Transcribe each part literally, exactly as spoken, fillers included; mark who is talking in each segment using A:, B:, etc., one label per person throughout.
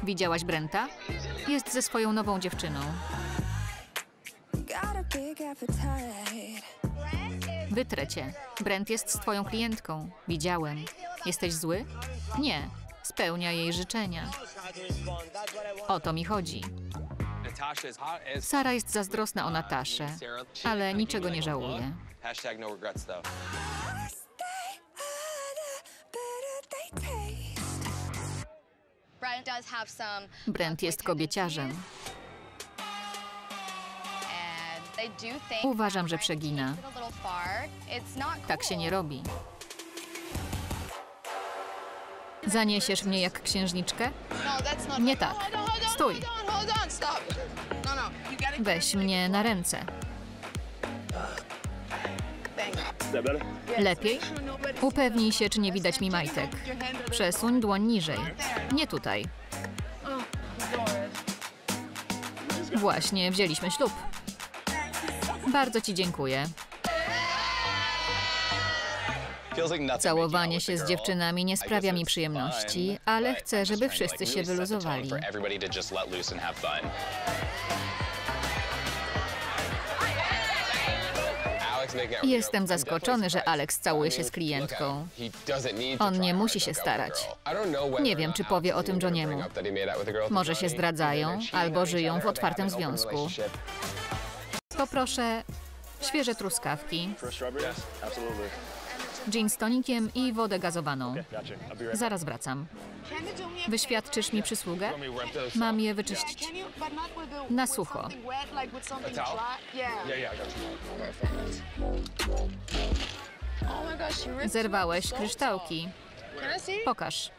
A: Widziałaś Brenta? Jest ze swoją nową dziewczyną. Wytrę cię. Brent jest z twoją klientką. Widziałem. Jesteś zły? Nie. Spełnia jej życzenia. O to mi chodzi. Sara jest zazdrosna o Nataszę, ale niczego nie żałuje. Brent jest kobieciarzem. Uważam, że przegina. Tak się nie robi. Zaniesiesz mnie jak księżniczkę? Nie tak. Stój. Weź mnie na ręce. Lepiej? Upewnij się, czy nie widać mi majtek. Przesuń dłoń niżej. Nie tutaj. Właśnie wzięliśmy ślub. Bardzo ci dziękuję. Całowanie się z dziewczynami nie sprawia mi przyjemności, ale chcę, żeby wszyscy się wyluzowali. Jestem zaskoczony, że Alex całuje się z klientką. On nie musi się starać. Nie wiem, czy powie o tym Johniemu. Może się zdradzają, albo żyją w otwartym związku. Poproszę świeże truskawki, gin z tonikiem i wodę gazowaną. Zaraz wracam. Wyświadczysz mi przysługę? Mam je wyczyścić. Na sucho. Zerwałeś kryształki. Pokaż.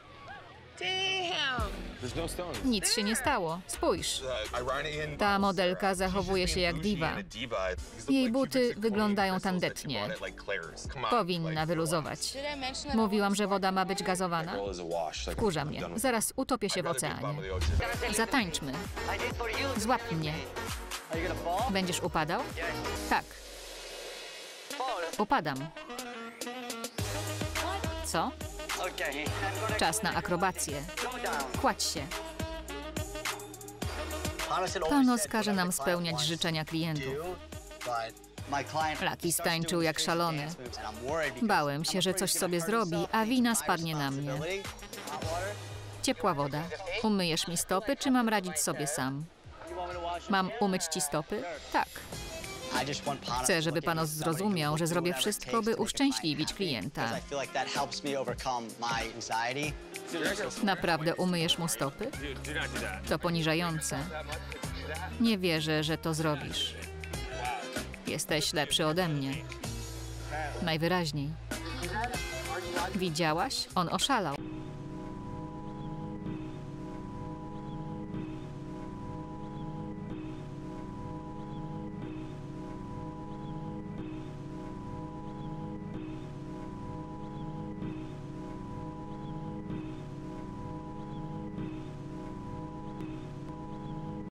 A: Nic się nie stało. Spójrz. Ta modelka zachowuje się jak diwa. Jej buty wyglądają tandetnie. Powinna wyluzować. Mówiłam, że woda ma być gazowana? Wkurza mnie. Zaraz utopię się w oceanie. Zatańczmy. Złap mnie. Będziesz upadał? Tak. Upadam. Co? Czas na akrobację. Kładź się. Panos każe nam spełniać życzenia klientów. Lucky stańczył jak szalony. Bałem się, że coś sobie zrobi, a wina spadnie na mnie. Ciepła woda. Umyjesz mi stopy, czy mam radzić sobie sam? Mam umyć ci stopy? Tak. Chcę, żeby Panos zrozumiał, że zrobię wszystko, by uszczęśliwić klienta. Naprawdę umyjesz mu stopy? To poniżające. Nie wierzę, że to zrobisz. Jesteś lepszy ode mnie. Najwyraźniej. Widziałaś? On oszalał.